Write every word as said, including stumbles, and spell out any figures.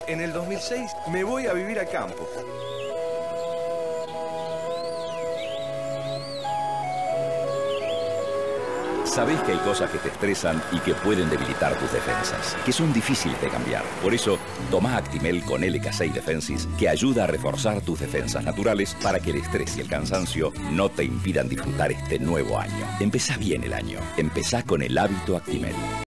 En el dos mil seis me voy a vivir a campo. Sabés que hay cosas que te estresan y que pueden debilitar tus defensas, que son difíciles de cambiar. Por eso, tomá Actimel con L K seis Defensis, que ayuda a reforzar tus defensas naturales para que el estrés y el cansancio no te impidan disfrutar este nuevo año. Empezá bien el año. Empezá con el hábito Actimel.